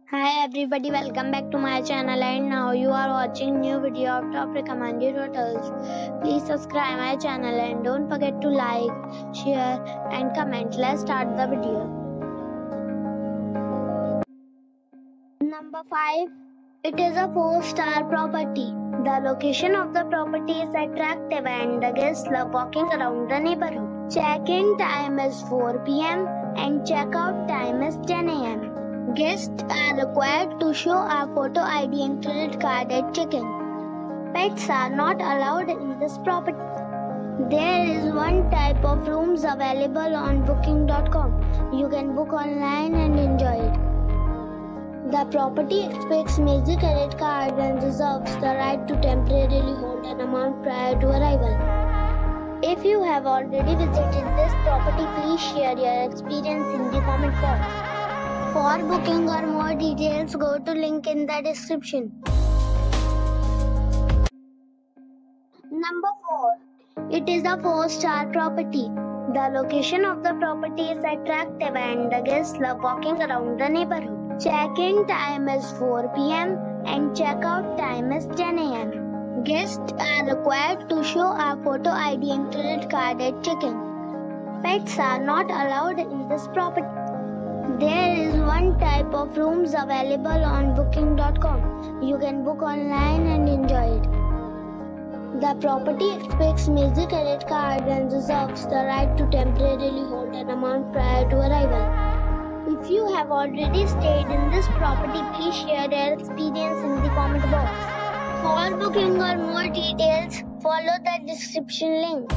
Hi everybody, welcome back to my channel, and now you are watching new video of top recommended hotels. Please subscribe my channel and don't forget to like, share and comment. Let's start the video. Number 5. It is a 4-star property. The location of the property is attractive and the guests love walking around the neighborhood. Check-in time is 4 p.m. and check-out time is 10 a.m. Guests are required to show a photo ID and credit card at check-in. Pets are not allowed in this property. There is one type of rooms available on booking.com. You can book online and enjoy it. The property expects major credit card and reserves the right to temporarily hold an amount prior to arrival. If you have already visited this property, please share your experience in the comment box. For booking or more details, go to link in the description. Number 4. It is a 4-star property. The location of the property is attractive and the guests love walking around the neighborhood. Check-in time is 4 p.m. and check-out time is 10 a.m. Guests are required to show a photo ID and credit card at check-in. Pets are not allowed in this property. There is one type of rooms available on booking.com. You can book online and enjoy it. The property expects major credit card and reserves the right to temporarily hold an amount prior to arrival. If you have already stayed in this property, please share your experience in the comment box. For booking or more details, follow the description link.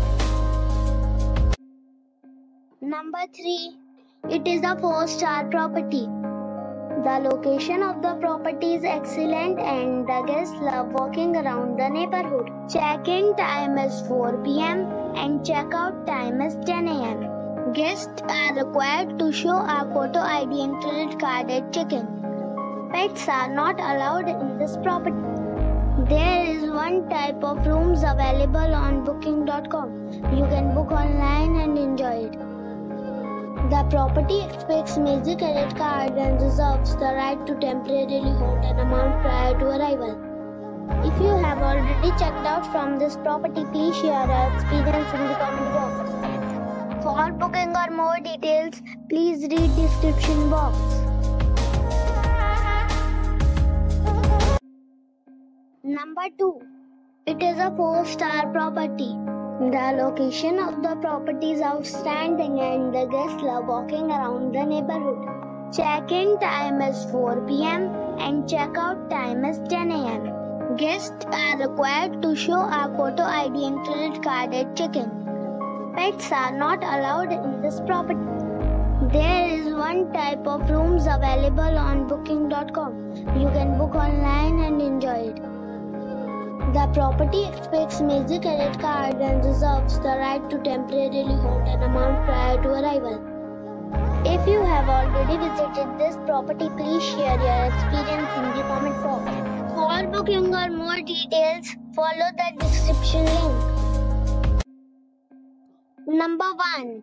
Number 3. It is a 4-star property. The location of the property is excellent and the guests love walking around the neighborhood. Check-in time is 4 p.m. and check-out time is 10 a.m. Guests are required to show a photo ID and credit card at check-in. Pets are not allowed in this property. There is one type of rooms available on booking.com. You can book online and enjoy it. The property expects major credit card and reserves the right to temporarily hold an amount prior to arrival. If you have already checked out from this property, please share your experience in the comment box. For booking or more details, please read description box. Number 2. It is a 4-star property. The location of the property is outstanding and the guests love walking around the neighborhood. Check-in time is 4 p.m. and check-out time is 10 a.m. Guests are required to show a photo ID and credit card at check-in. Pets are not allowed in this property. There is one type of rooms available on booking.com. You can book online and enjoy it. The property expects major credit card and reserves the right to temporarily hold an amount prior to arrival. If you have already visited this property, please share your experience in the comment box. For booking or more details, follow the description link. Number 1.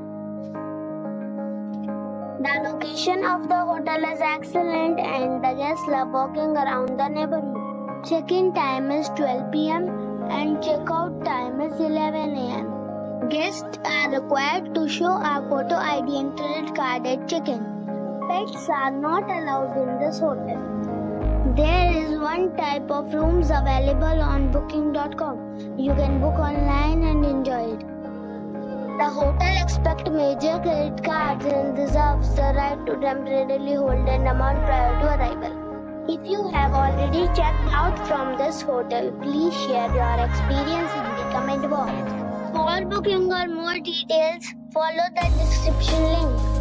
The location of the hotel is excellent and the guests love walking around the neighborhood. Check-in time is 12 p.m. and check-out time is 11 a.m. Guests are required to show a photo ID and credit card at check-in. Pets are not allowed in this hotel. There is one type of rooms available on booking.com. You can book online and enjoy it. The hotel expects major credit cards and reserves the right to temporarily hold an amount prior to arrival. If you have already checked out from this hotel, please share your experience in the comment box. For booking or more details, follow the description link.